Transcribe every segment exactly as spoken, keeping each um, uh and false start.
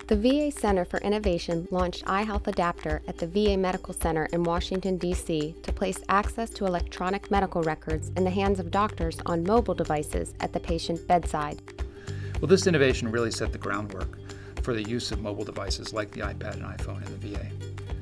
The V A Center for Innovation launched iHealth Adaptor at the V A Medical Center in Washington, D C to place access to electronic medical records in the hands of doctors on mobile devices at the patient bedside. Well, this innovation really set the groundwork for the use of mobile devices like the iPad and iPhone in the V A.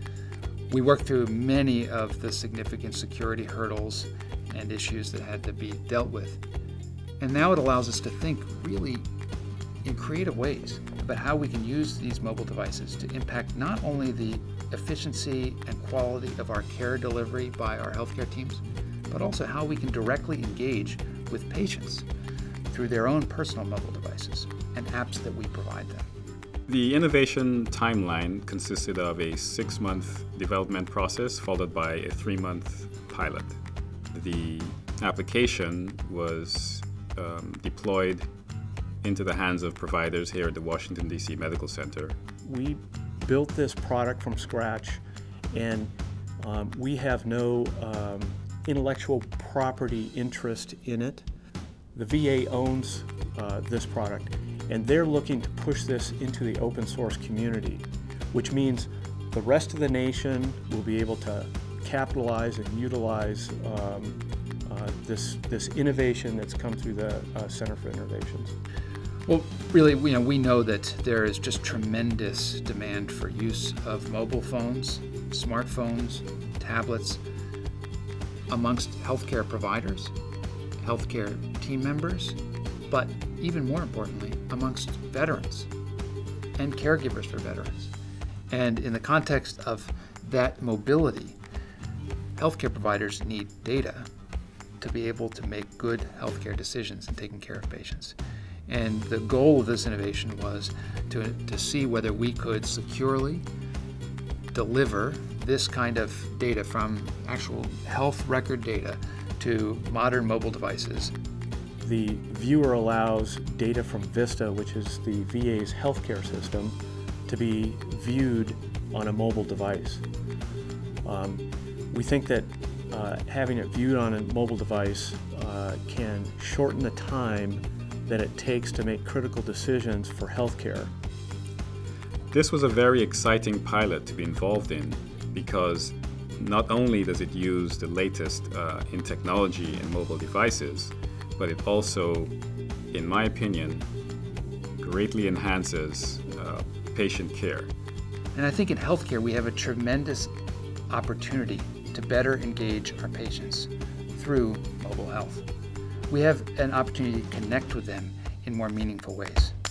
We worked through many of the significant security hurdles and issues that had to be dealt with. And now it allows us to think really in creative ways about how we can use these mobile devices to impact not only the efficiency and quality of our care delivery by our healthcare teams, but also how we can directly engage with patients through their own personal mobile devices and apps that we provide them. The innovation timeline consisted of a six-month development process followed by a three-month pilot. The application was um, deployed into the hands of providers here at the Washington, D C Medical Center. We built this product from scratch, and um, we have no um, intellectual property interest in it. The V A owns uh, this product, and they're looking to push this into the open source community, which means the rest of the nation will be able to capitalize and utilize um, uh, this, this innovation that's come through the uh, Center for Innovations. Well, really, you know, we know that there is just tremendous demand for use of mobile phones, smartphones, tablets amongst healthcare providers, healthcare team members, but even more importantly, amongst veterans and caregivers for veterans. And in the context of that mobility, healthcare providers need data to be able to make good healthcare decisions in taking care of patients. And the goal of this innovation was to, to see whether we could securely deliver this kind of data from actual health record data to modern mobile devices. The viewer allows data from Vista, which is the V A's healthcare system, to be viewed on a mobile device. Um, we think that uh, having it viewed on a mobile device uh, can shorten the time that it takes to make critical decisions for healthcare. This was a very exciting pilot to be involved in because not only does it use the latest uh, in technology and mobile devices, but it also, in my opinion, greatly enhances uh, patient care. And I think in healthcare we have a tremendous opportunity to better engage our patients through mobile health. We have an opportunity to connect with them in more meaningful ways.